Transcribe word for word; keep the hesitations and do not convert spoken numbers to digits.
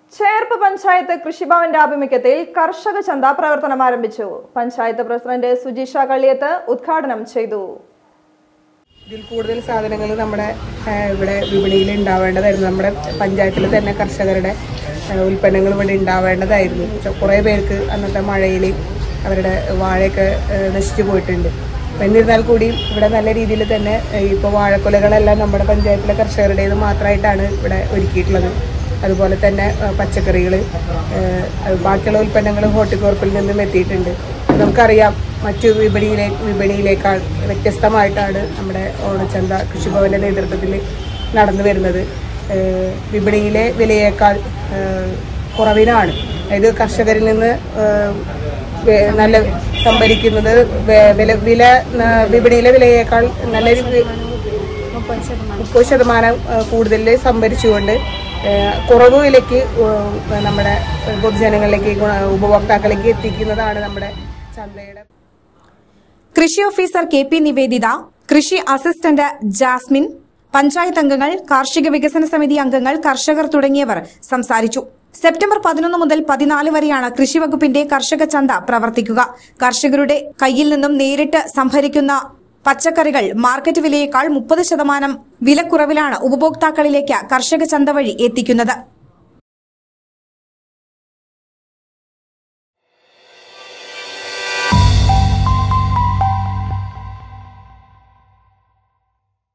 ചേർപ്പ് പഞ്ചായത്ത് കൃഷിഭവന്റെ ആഭിമുഖ്യത്തിൽ കർഷക ചന്ത പ്രവർത്തനം ആരംഭിച്ചു. പഞ്ചായത്ത് പ്രസിഡന്റ് സുജിഷ കള്ളിയത്ത് ഉദ്ഘാടനം ചെയ്തു. ഇതിൽ കൂടുതൽ സാധനങ്ങൾ നമ്മുടെ ഇവിടെ വിപണിയിൽ ഉണ്ടാവേണ്ടതായിരുന്നു. നമ്മുടെ പഞ്ചായത്തിൽ തന്നെ കർഷകരുടെ ഉൽപ്പന്നങ്ങൾ ഇവിടെ ഉണ്ടാവേണ്ടതായിരുന്നു. കുറേ പേർക്ക് അന്നത്തെ മഴയിൽ അവരുടെ വാഴയൊക്കെ നശിച്ചു പോയിട്ടുണ്ട്. എന്നിരുന്നാൽ കൂടിയും ഇവിടെ നല്ല രീതിയിൽ തന്നെ ഇപ്പോൾ വാഴക്കൊലകളെല്ലാം നമ്മുടെ പഞ്ചായത്തിലെ കർഷകരുടേത് മാത്രമായിട്ടാണ് ഇവിടെ ഒരുക്കിയിട്ടുള്ളത്. അതുപോലെ തന്നെ പച്ചക്കറികൾ, ബാക്കിയുള്ള ഉൽപ്പന്നങ്ങൾ ഹോർട്ടികോർപ്പിൽ നിന്നും എത്തിയിട്ടുണ്ട്. നമുക്കറിയാം, മറ്റു വിപണിയിലെ വിപണിയിലേക്കാൾ വ്യത്യസ്തമായിട്ടാണ് നമ്മുടെ ഓണച്ചന്ത കൃഷിഭവന്റെ നേതൃത്വത്തിൽ നടന്നു വരുന്നത്. വിപണിയിലെ വിലയേക്കാൾ കുറവിനാണ്, അതായത് കർഷകരിൽ നിന്ന് നല്ല സംഭരിക്കുന്നത് വില വില വിപണിയിലെ വിലയേക്കാൾ നല്ലൊരു മുപ്പത് ശതമാനം കൂടുതൽ സംഭരിച്ചുകൊണ്ട് കുറവ് വിലയ്ക്ക് നമ്മുടെ പൊതുജനങ്ങളിലേക്ക്, ഉപഭോക്താക്കളിലേക്ക് എത്തിക്കുന്നതാണ് നമ്മുടെ ചന്തയുടെ. കൃഷി ഓഫീസർ കെ പി നിവേദിത, കൃഷി അസിസ്റ്റന്റ് ജാസ്മിൻ, പഞ്ചായത്ത് അംഗങ്ങൾ, കാർഷിക വികസന സമിതി അംഗങ്ങൾ, കർഷകർ തുടങ്ങിയവർ സംസാരിച്ചു. സെപ്റ്റംബർ പതിനൊന്ന് മുതൽ പതിനാല് വരെയാണ് കൃഷിവകുപ്പിന്റെ കർഷക ചന്ത പ്രവർത്തിക്കുക. കർഷകരുടെ കയ്യിൽ നിന്നും നേരിട്ട് സംഭരിക്കുന്ന പച്ചക്കറികൾ മാർക്കറ്റ് വിലയേക്കാൾ മുപ്പത് ശതമാനം വിലക്കുറവിലാണ് ഉപഭോക്താക്കളിലേക്ക് കർഷക ചന്ത വഴി എത്തിക്കുന്നത്.